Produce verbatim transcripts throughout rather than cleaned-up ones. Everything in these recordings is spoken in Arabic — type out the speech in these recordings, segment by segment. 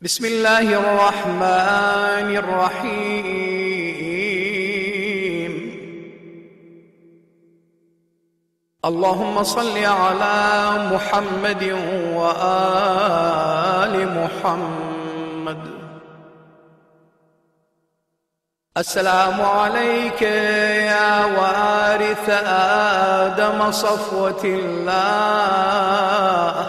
بسم الله الرحمن الرحيم. اللهم صل على محمد وآل محمد. السلام عليك يا وارث آدم صفوة الله.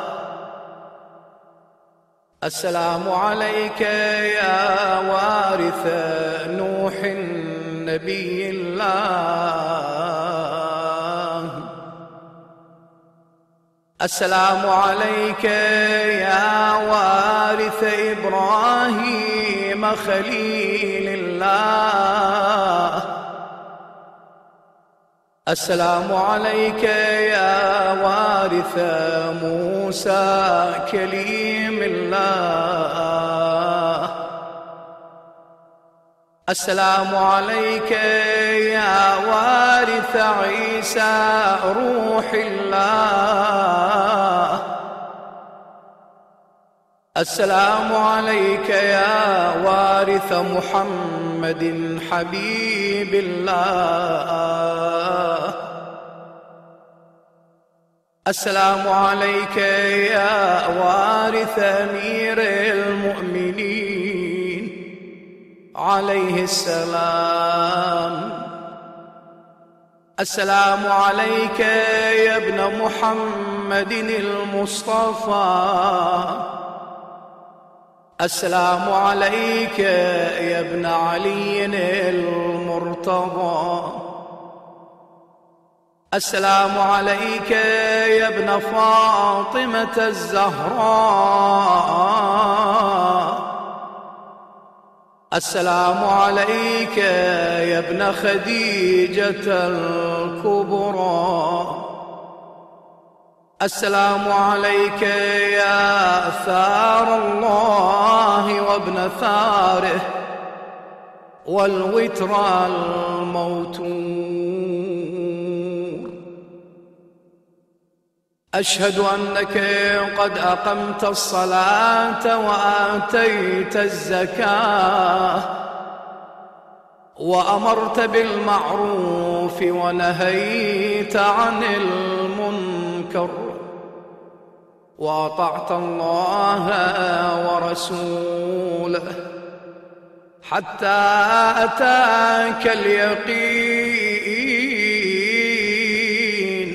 السلام عليك يا وارث نوح نبي الله. السلام عليك يا وارث إبراهيم خليل الله. السلام عليك يا وارث موسى كليم الله. السلام عليك يا وارث عيسى روح الله. السلام عليك يا وارث محمد حبيب الله. السلام عليك يا وارث أمير المؤمنين عليه السلام. السلام عليك يا ابن محمد المصطفى. السلام عليك يا ابن علي المرتضى. السلام عليك يا ابن فاطمة الزهراء. السلام عليك يا ابن خديجة الكبرى. السلام عليك يا ثار الله وابن ثاره والوتر الموتور. أشهد أنك قد أقمت الصلاة وآتيت الزكاة وأمرت بالمعروف ونهيت عن المنكر وأطعت الله ورسوله حتى أتاك اليقين.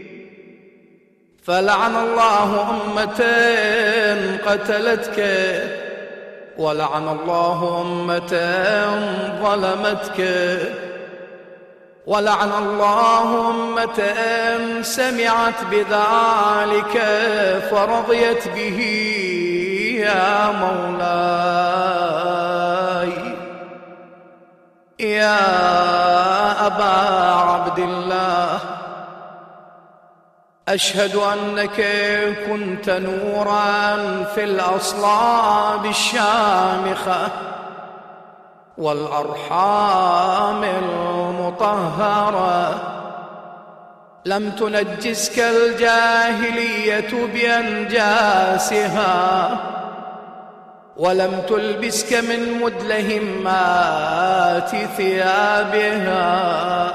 فلعن الله أمة قتلتك ولعن الله أمة ظلمتك ولعن الله أمة سمعت بذلك فرضيت به يا مولاي. يا أبا عبد الله، أشهد أنك كنت نورا في الأصلاب الشامخة والأرحام المطهرة. لم تنجسك الجاهلية بأنجاسها ولم تلبسك من مدلهمات ثيابها.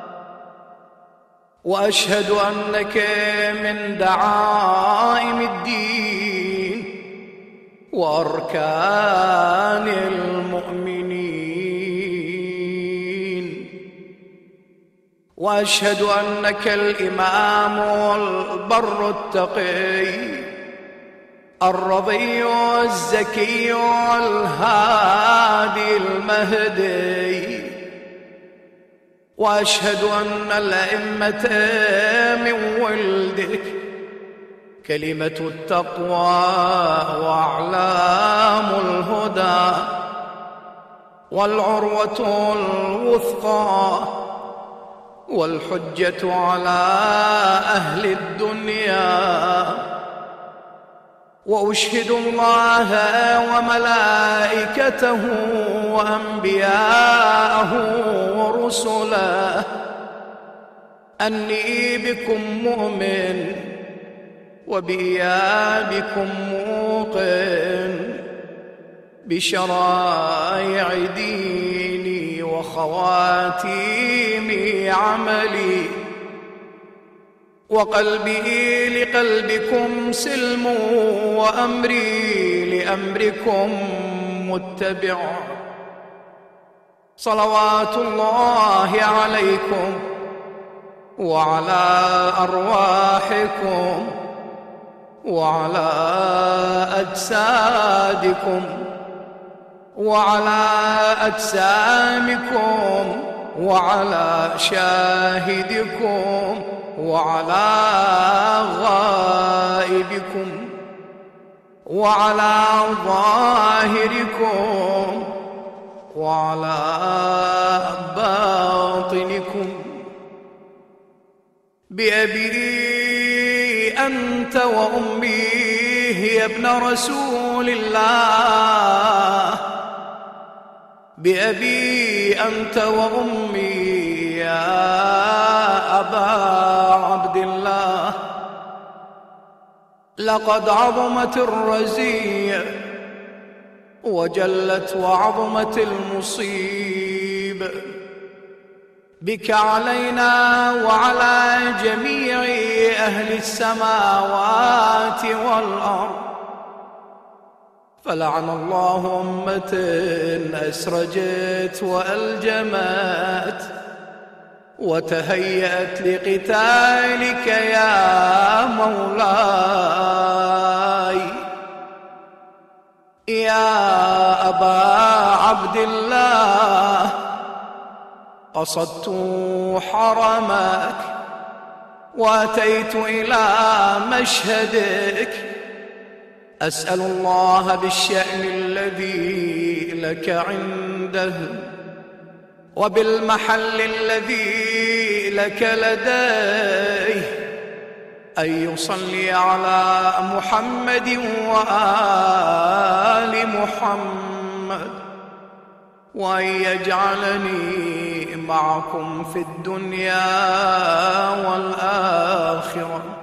وأشهد أنك من دعائم الدين وأركان المؤمنين. وأشهد أنك الإمام البر التقي الرضي الزكي الهادي المهدي. وأشهد أن الأئمة من ولدك كلمة التقوى وأعلام الهدى والعروة الوثقى والحجة على أهل الدنيا. وأشهد الله وملائكته وأنبياءه ورسله أني بكم مؤمن وبإيابكم موقن بشرائع ديني وخواتيم عملي، وقلبي لقلبكم سلم وأمري لأمركم متبع. صلوات الله عليكم وعلى أرواحكم وعلى أجسادكم وعلى أجسامكم وعلى شاهدكم وعلى غائبكم وعلى ظاهركم وعلى باطنكم. بأبي أنت وأمي يا ابن رسول الله، بأبي أنت وأمي يا أبا عبد الله. لقد عظمت الرزية وجلت وعظمت المصيبة بك علينا وعلى جميع أهل السماوات والأرض. فلعن الله أمة أسرجت وألجمت وتهيأت لقتالك يا مولاي. يا أبا عبد الله، قصدت حرمك وأتيت إلى مشهدك، أسأل الله بالشأن الذي لك عنده وبالمحل الذي لك لديه أن يصلي على محمد وآل محمد، وأن يجعلني معكم في الدنيا والآخرة.